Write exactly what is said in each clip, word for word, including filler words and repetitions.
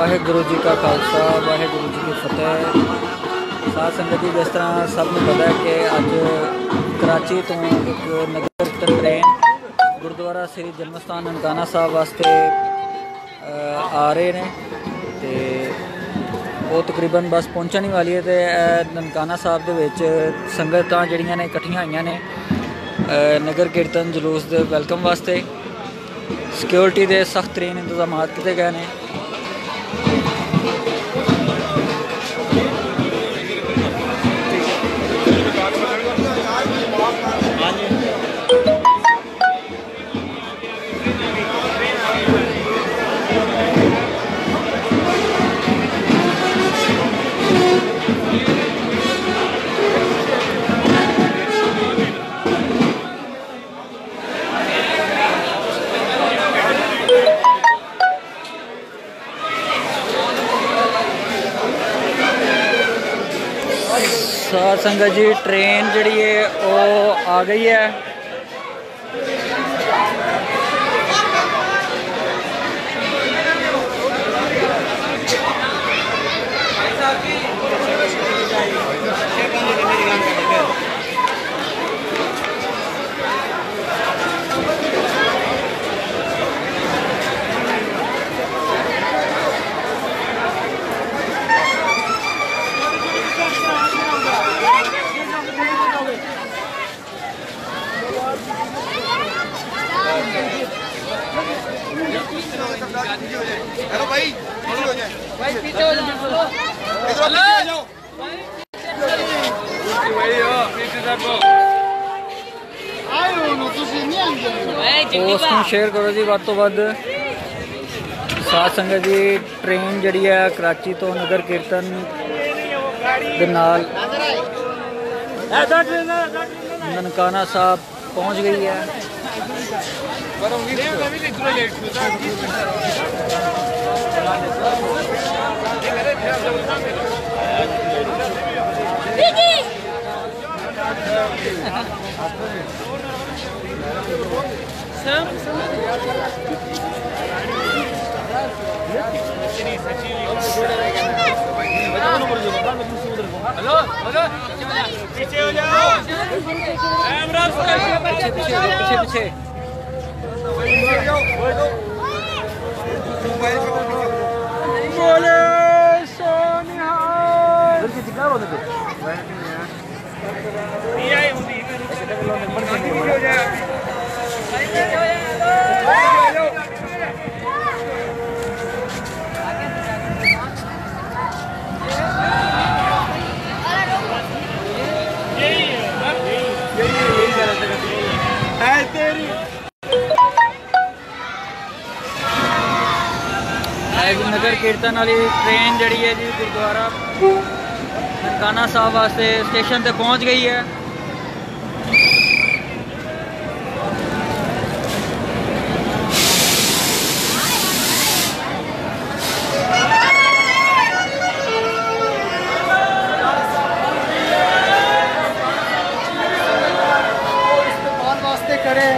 वाहेगुरु जी का खालसा वाहेगुरु जी की फतेह। साथ संगत जी, जिस तरह सब को पता है कि अज कराची तो एक नगर कीर्तन ट्रेन गुरुद्वारा श्री जन्मस्थान ननकाना साहब वास्ते आ रहे हैं तो वो तकरीबन बस पहुँचने ही वाली है। तो ननकाना साहब के संगत जड़ियाँ ने इकट्ठियाँ हुई ने नगर कीर्तन जलूस के वैलकम वास्ते। सिक्योरिटी के सख्त तरीन इंतजाम किए गए हैं। साथ संगत जी, ट्रेन जी है वो आ गई है। हेलो भाई, पीछे हो जाए भाई, पीछे हो जाओ, इधर आ जाओ भाई, हो पीछे जाओ। आयो नो तुसी नहीं आंदे पोस्ट में शेयर करो जी वध तो वध। साथ संगत जी, ट्रेन जी है कराची तो नगर कीर्तन दे नाल ननकाना साहब पहुंच गई है। हेलो हेलो, पीछे हो जाओ, पीछे पीछे पीछे पीछे बोले सोनिहाल। नगर कीर्तन वाली ट्रेन जी है जी गुरुद्वारा ननकाना साहब वास्ते स्टेशन पे पहुंच गई है। वास्ते खड़े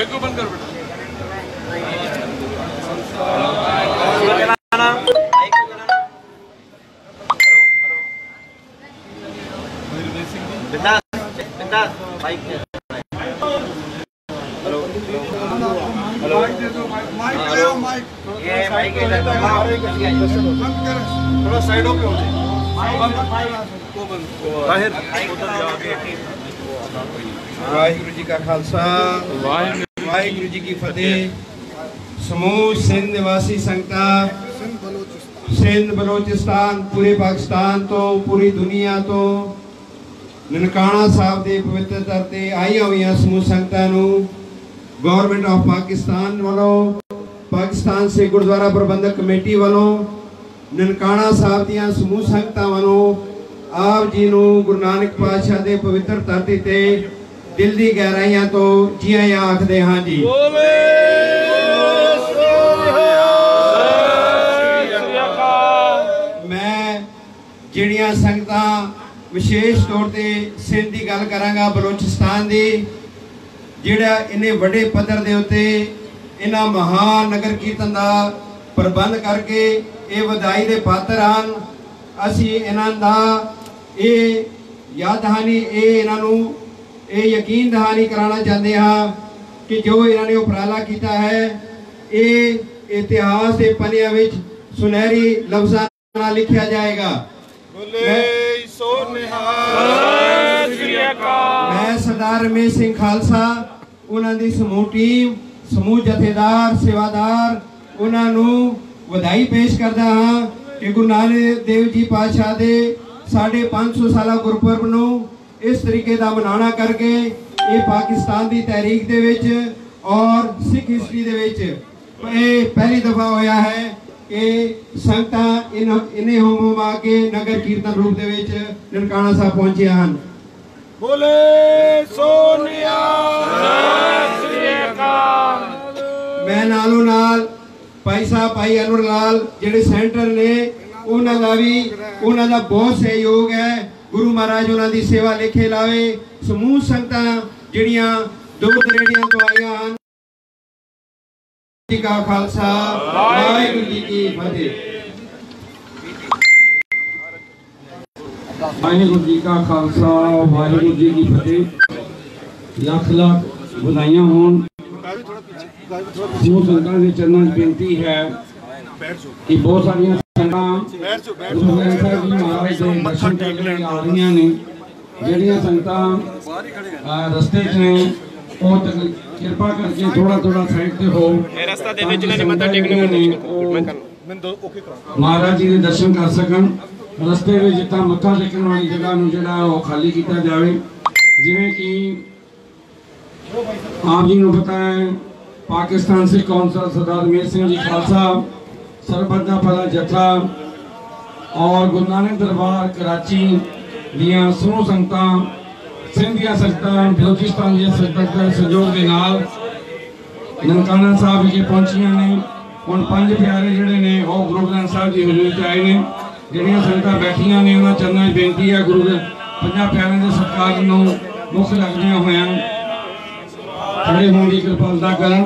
बेगू बंद कर बेटा थोड़ा साइड हो के वाहिगुरु जी का खालसा वाहिगुरु जी की फतेह। समूह सिंध निवासी संगता सिंध बलोचिस्तान पूरे पाकिस्तान तो पूरी दुनिया तो ननकाना साहब के पवित्र धरती आई हुई समूह संगतां नूं गवर्नमेंट ऑफ पाकिस्तान वालों पाकिस्तान से गुरुद्वारा प्रबंधक कमेटी वालों ननकाना साहब दियां समूह संगतां वालों आप जी नूं गुरु नानक पातशाह दे पवित्र धरती ते दिल दी गहराइयां तो जी आयां आखदे हां जी। मैं जिहड़ियां संगतां विशेष तौर ते सिंध दी गल करांगा बलोचिस्तान दी जिहड़ा इन्ने वड्डे पद्धर दे उत्ते इन्हां महान नगर कीर्तन दा प्रबंध करके ये वधाई दे पात्र हन। असी इन्हां दा ये याद दहानी ये इन्हां नूं ये यकीन दहानी कराना चाहते हाँ कि जो इन्होंने उपराला किया है ये इतिहास के पन्नियां विच सुनहरी लफ्ज़ां नाल लिखा जाएगा। मैं सरदार रमेश सिंह खालसा उन्हां दी समूह टीम समूह जथेदार सेवादार उन्होंने वधाई पेश करता हाँ कि गुरु नानक देव जी पातशाह दे साढ़े पाँच सौ साल गुरपुरब नूं इस तरीके का मनाना करके ये पाकिस्तान की तहरीक दे विच और सिख हिस्टरी दे विच ये पहली दफा होया है कि संगतां इन इन्हें होम के नगर कीर्तन रूप दे विच ननकाना साहब पहुंचे हैं। बोले सोनिया मैं नालों नाल भाई साहब भाई अनुर लाल जिहड़े सेंटर ने उन्हां दा भी उन्हां दा बहुत सहयोग है। गुरु महाराज उन्होंने सेवा लेखे लावे। समूह संगतां जिहड़ियां दूर दरेड़ियां तो आईयां हन जी का खालसा वाहिगुरु जी की फतेह। वाहिगुरु जी का खालसा वाहिगुरु जी की फतेह। लख लख बधाइयां होन। समूह संगतां दे चरणों च बेनती है कि बहुत सारियां दर्शन करने आ रही ने जड़ियां संगतां रस्ते च ने कृपा करके थोड़ा थोड़ा साइड से हो महाराज जी के दर्शन कर सकन। रस्ते में जितना मत्था टेकने वाली जगह जो खाली किया जाए जिमें कि आप जी को पता है पाकिस्तान सिख कौंसल सरदार रमेश सिंह जी खालसा सरबत का भला जत्था और गुरु नानक दरबार कराची दियां समूह संगतां सिंध दियां संगतां बलोचिस्तान दियां संगतां के सहयोग के नाल ननकाना साहब विखे पहुंचियां ने। हुण पंज प्यारे जिहड़े ने वो गुरु ग्रंथ साहब की हजूरी च आए ने। जिहड़ियां संगतां बैठियां ने उन्हां चरनां च बेनती है गुरु पंजां प्यारिਆਂ ਦੇ सत्कार नूं मुख रखदियां होइयां खड़े होण दी किरपालता करन।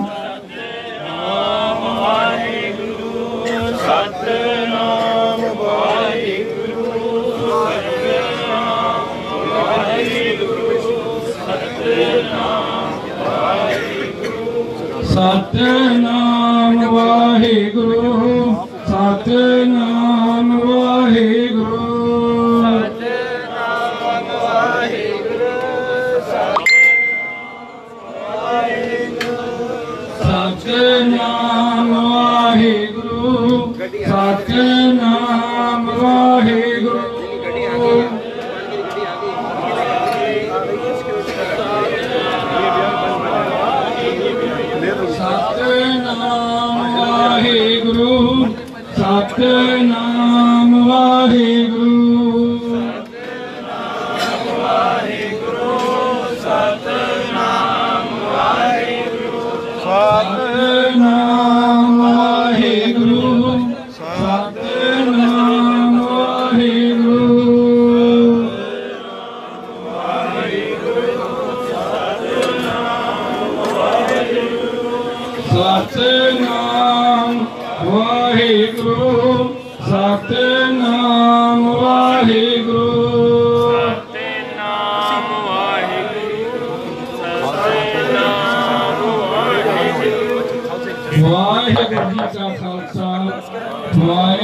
सतनाम वाहिगुरु सतनाम वाहिगुरु सतनाम वाहिगुरु सतनाम वाहिगुरु सतनाम वाहिगुरु सतनाम वाहिगुरु सतनाम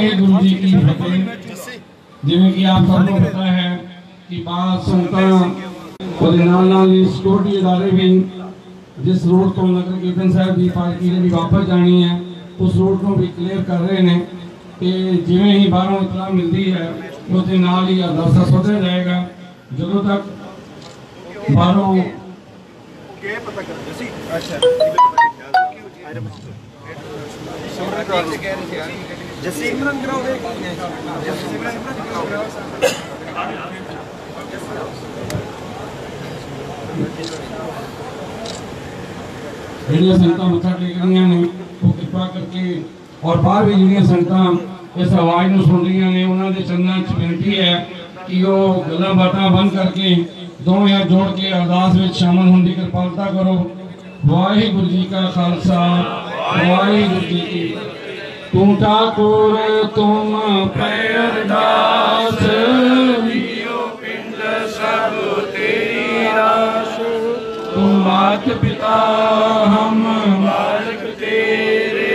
वाहिगुरु जी की फतेह। जिवें कि आप सबको पता है कि बाद संगतां और नाल नाल सिक्योरिटी इदारे भी जिस रोड तो नगर कीर्तन साहब की पालकी जी वापस जानी है उस रोड को भी क्लीयर कर रहे हैं। तो जिवें ही बाहरों इतला मिलती है उसके नाल ही अरदासा सोचा जाएगा। जो तक बाहरों ਜਿਹੜੀਆਂ ਸੰਗਤਾਂ ਮੱਥਾ ਟੇਕ ਰਹੀਆਂ ਨੇ ਉਹ ਕਿਰਪਾ ਕਰਕੇ और बाहर भी ਜਿਹੜੀਆਂ ਸੰਗਤਾਂ इस आवाज़ ਨੂੰ सुन रही ने उन्होंने चरणों च बेनती है कि वो गल्लां बातां बंद करके दोवें हाथ जोड़ के अरदास में शामिल होने की कृपालता करो। वाहिगुरू जी का खालसा वाहिगुरू जी की। तू ठाकुर तुम पे अरदास पिंड सब तेरी रास। तुम मात पिता हम बालक तेरे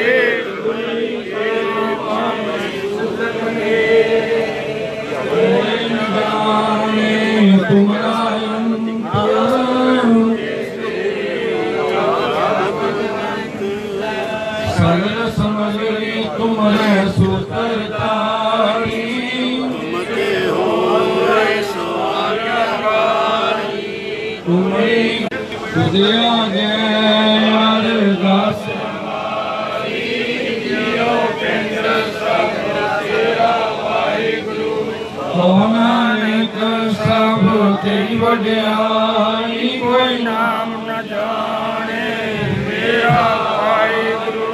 सगल समझ तुम्हारे सुतरतारी तुमके हो तुम्हारी दिया गया अरदास सब तेरी वड्याई कोई नाम न जाने मेरा वाहिगुरू।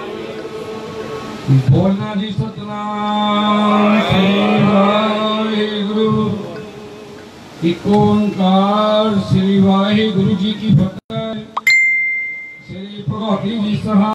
बोलना जी सतनाम श्री वाहिगुरू। एक ओंकार श्री वाहिगुरू जी की फतेह। श्री भगवती जी सहा